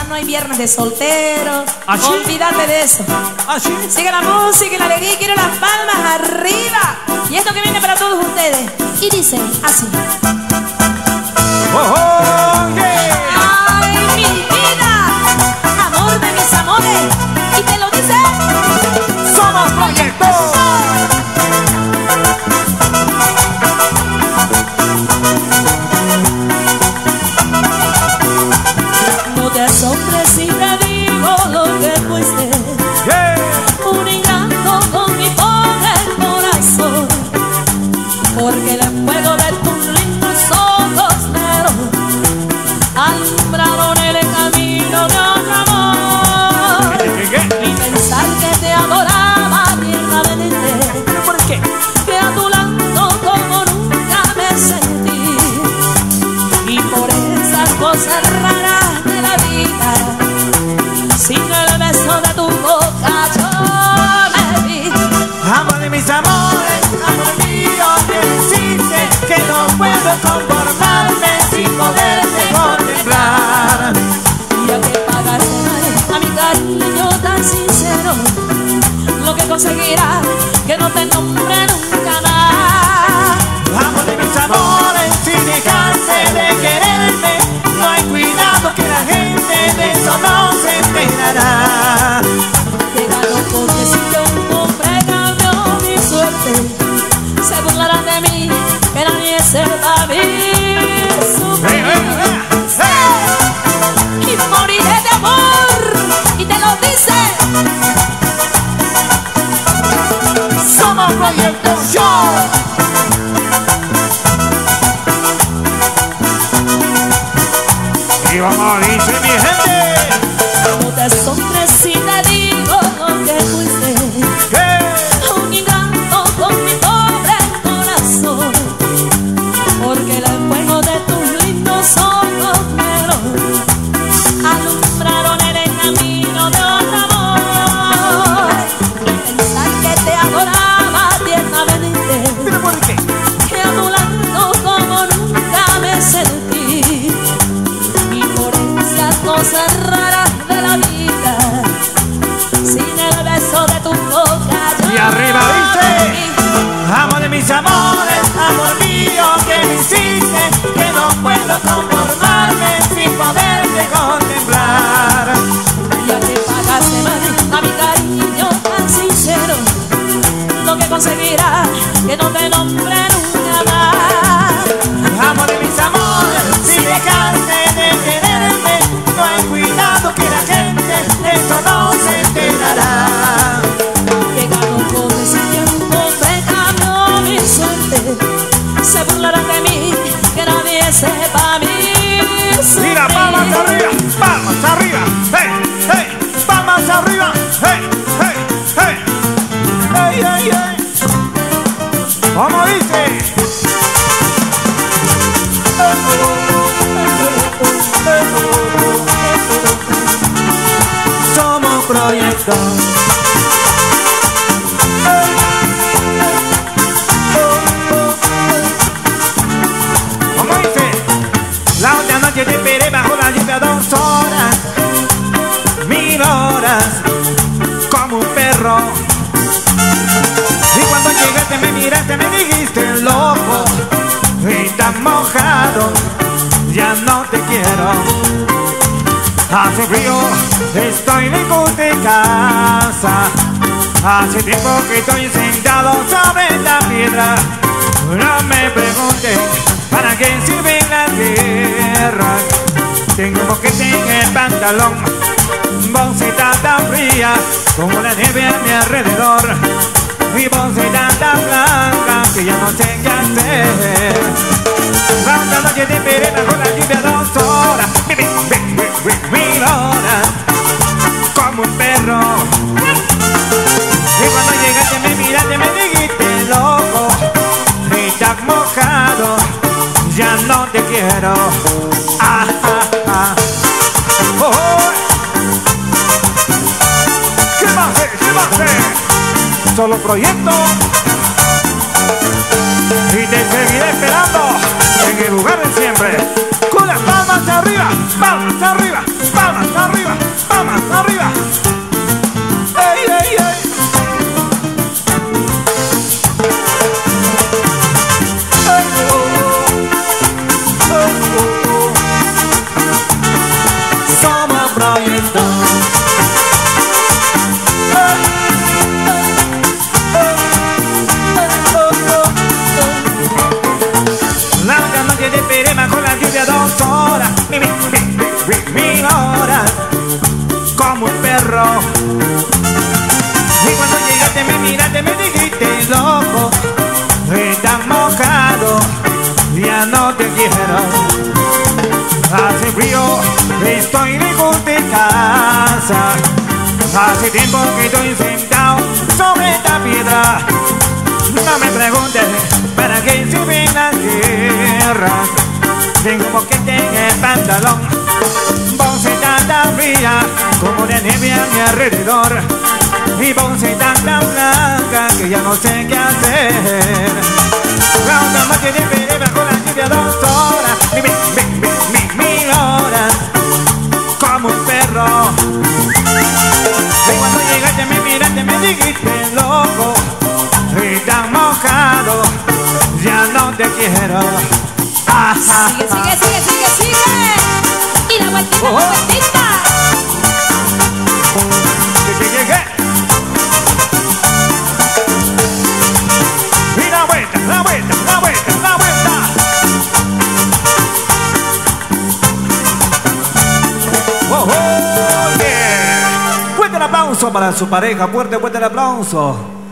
no hay viernes de soltero. ¿Así? Olvídate de eso. ¿Así? Sigue la música y la alegría, quiero las palmas arriba. Y esto que viene para todos ustedes. Y dice así. ¡Oh, oh, yeah! ¡Ay, mi vida! Amor de mis amores. Y te lo dice. ¡Somos Proyecto! No te asombres si te digo lo que fuiste. Yeah. Un ingrato con mi pobre corazón. Porque el fuego de tus lindos ojos negros alumbraron el camino de otro amor. Y pensar que te adoraba tiernamente. ¿Pero por qué? Que a tu lado como nunca me sentí. Y por esas cosas raras de la vida, sin el beso de tu boca yo me vi. Amor de mis amores, amor mío, que hiciste que no puedo conformarme sin poderte contemplar. Y a que pagaste a mi cariño tan sincero, lo que conseguirás que no te nombre nunca más. Amor de mis amores, si dejaste de quererme, no hay cuidado que la gente de eso no se enterará. Llegado porque si yo un hombre cambió mi suerte, se burlarán de mí, que nadie sepa vivir sufrir. Y moriré de amor, y te lo dice. Somos Proyecto Show. Y vamos, dice mi gente. No te asombres si te digo lo que fuiste. ¿Qué? Un ingrato con mi pobre corazón. Porque el fuego de tus lindos ojos negros alumbraron el camino de otro amor. Y pensar que te adoraba tiernamente, ¿Pero por qué? que a tu lado como nunca me sentí. Y por esas cosas raras de la vida, sin el beso de tu boca yo Y arriba dice. me vi. Amor de mis amores, amor mío, que me hiciste que no puedo conformarme sin poderte contemplar. Ya que pagaste mal a mi cariño tan sincero, lo que conseguirás que no te nombre nunca más. Amor de mis amores, si dejaste de quererme, no hay cuidado que la gente de eso no se enterará. Llegado por ese tiempo te cambió mi suerte, se burlarán de mí, que nadie sepa mi sufrir. Mira, palmas arriba, palmas arriba, hey, hey, palmas arriba, hey, hey, hey, hey, hey, hey. ¿Cómo dice? Somos Proyecto. ¿Cómo dice? La otra noche te esperé bajo la lluvia 2 horas, 1000 horas, como un perro. Y cuando llegaste me miraste, me dijiste loco, y tan mojado, ya no te quiero. Hace frío, estoy lejos de casa. Hace tiempo que estoy sentado sobre la piedra. No me preguntes para qué sirve la guerra. Tengo un boquete en el pantalón, bolsita tan fría como la nieve a mi alrededor. Mi bolsita tan blanca que ya no sé qué hacer. La noche te esperé bajo la lluvia 2 horas, 1000 horas, como un perro. Y cuando llegaste me miraste, me dijiste loco, y tan mojado, ya no te quiero. Ah, ah, ah. Oh, oh. ¿Qué va a hacer? ¿Qué va a hacer? Solo Proyecto. Y te seguiré esperando en el lugar de siempre. Con las palmas arriba, palmas arriba, palmas arriba. esto. La otra noche te esperé bajo la lluvia 2 horas, mil horas, como un perro. Y cuando llegaste me miraste, me dijiste loco, estás mojado, ya no te quiero. Hace frío, estoy lejos de casa. Hace tiempo que estoy sentado sobre esta piedra. No me preguntes para qué sirve la tierra. Tengo un boquete en el pantalón, voz tan fría como de nieve a mi alrededor, y voz tan blanca que ya no sé qué hacer. La otra noche te esperé bajo la lluvia 2 horas, mil horas, como un perro. Y cuando llegaste me miraste, me dijiste loco, estás mojado, ya no te quiero. Sigue, sigue, sigue, sigue, sigue. Y la vueltita, la vueltita. ¿Qué? Y la vuelta, la vuelta, la vuelta, la vuelta. Oh, yeah. Fuerte el aplauso para su pareja, fuerte el aplauso.